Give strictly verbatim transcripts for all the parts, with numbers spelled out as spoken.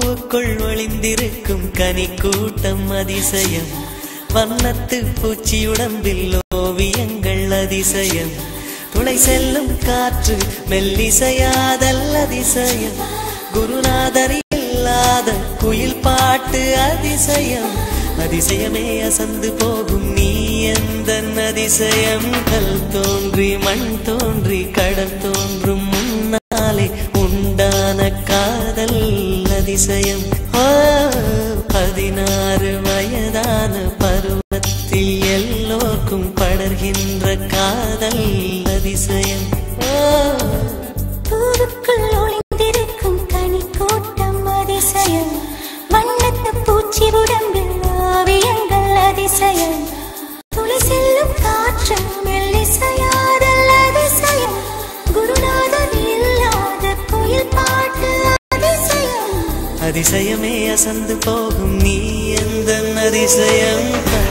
பூவுக்குள் ஒளிந்திருக்கும் கனி கூட்டம் அதிசயம், வண்ணத்து பூச்சியுடம்பில் ஓவியங்கள் அதிசயம், துளை செல்லும் காற்று மெல்லிசையாதல் அதிசயம், குருநாதர் இல்லாத குயில் பாட்டு அதிசயம், அதிசயமே அசந்து போகும் நீ எந்தன் அதிசயம். கல் தோன்றி மண் தோன்றி கடல் தோன்றும் முன்னாலே உண்டான காதல் அதிசயம். பதினாறு வயதான பருவத்தில் எல்லோருக்கும் படர்கின்ற காதல் அதிசயம். பூவுக்குள் ஒளிந்திருக்கும் கனி கூட்டம் அதிசயம், வண்ணத்து பூச்சி உடம்பில் ஓவியங்கள் அதிசயம், துளி செல்லும் காற்று மெல்லிசையாதல் அதிசயம், குருநாதர் இல்லாத குயில் பாட்டு அதிசயம், அதிசயமே அசந்து போகும் நீ எந்தன் அதிசயம்.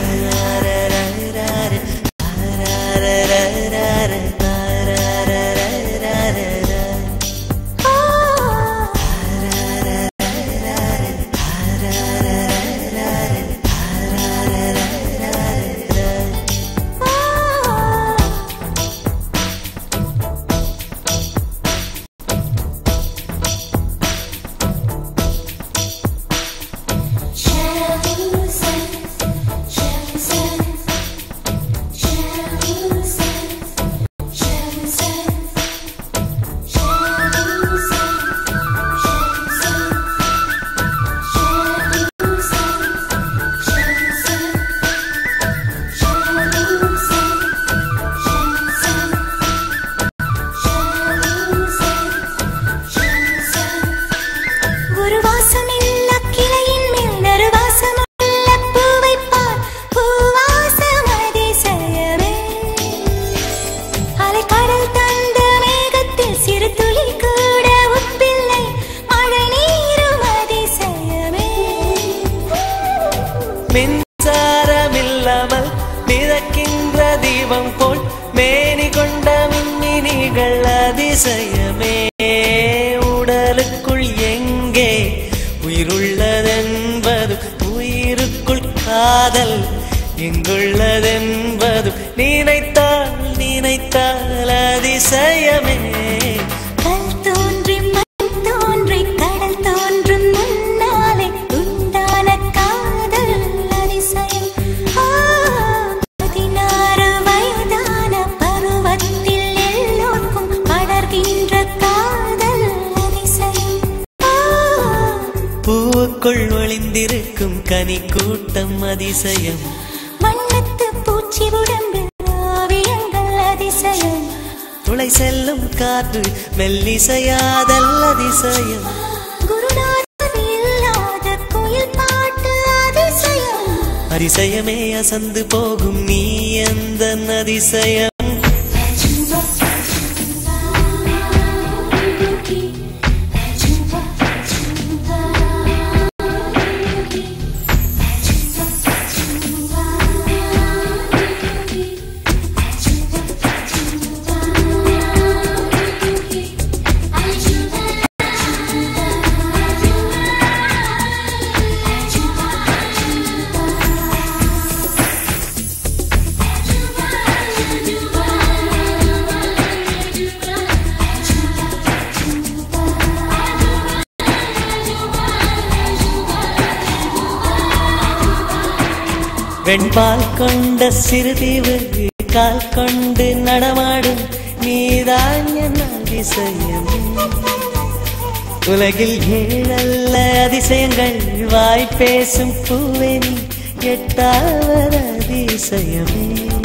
மின்சாரமில்லாமல் மிதக்கின்ற தீபம் போல் மேனி கொண்ட மின்மினிகள் அதிசயமே. உடலுக்குள் எங்கே உயிருள்ளதென்பது, உயிருக்குள் காதல் எங்குள்ளதென்பது, நினைத்தால் நினைத்தால் அதிசயமே. கல் தோன்றி மண் தோன்றி கடல் தோன்றும் முன்னாலே உண்டான காதல் அதிசயம். பதினாறு வயதான பருவத்தில் எல்லோருக்கும் படர்கின்ற காதல் அதிசயம். பூவுக்குள் ஒளிந்திருக்கும் கனி கூட்டம் அதிசயம், வண்ணத்து பூச்சி உடம்பில் ஓவியங்கள் அதிசயம், துளை செல்லும் காற்று மெல்லிசையாதல் அதிசயம், குருநாதர் இல்லாத குயில் பாட்டு அதிசயம், அதிசயமே அசந்து போகும் நீ எந்தன் அதிசயம். வெண்பால் கொண்ட சிறுதீவு கால் கொண்டு நடமாடும் நீதான் என் அதிசயம். உலகில் ஏழல்ல அதிசயங்கள் வாய் பேசும் பூவே நீ எட்டாவது அதிசயமே.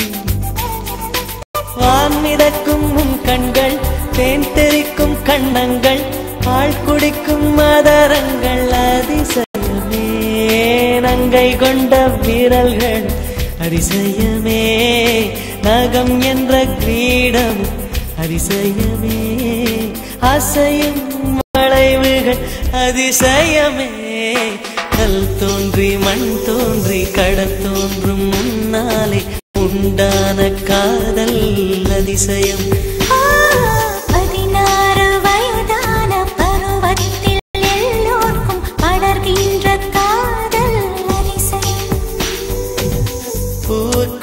வான் மிதக்கும் உன் கண்கள், தேன் தெறிக்கும் கண்ணங்கள், பால் குடிக்கும் மதரங்கள் அதிசயமே. நங்கை கொண்ட வீரல்கள் அதிசயமே, நகம் என்ற கிரீடம் அதிசயமே, அசையும் வளைவுகள் அதிசயமே. கல் தோன்றி மண் தோன்றி கடல் தோன்றும் முன்னாலே உண்டான காதல் அதிசயம். பதினாறு வயதான பருவத்தில் எல்லோருக்கும் பட